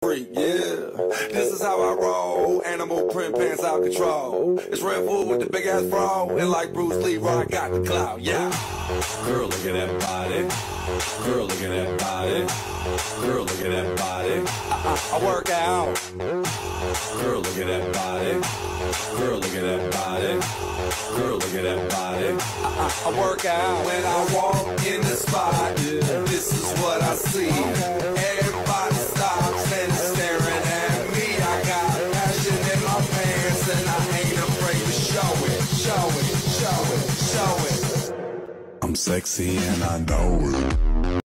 freak, yeah. This is how I roll. Animal print pants out control. It's Red Bull with the big ass bra. And like Bruce Lee, I got the clout, yeah. Girl, look at that body. Girl, look at that body. Girl, look at that body. I work out. Girl, look at that body. Girl, look at that body. Girl, look at that body. I work out when I walk in the spot. This is what I see. Everybody stops and is staring at me. I got passion in my pants and I ain't afraid to show it, show it, show it, show it. I'm sexy and I know it.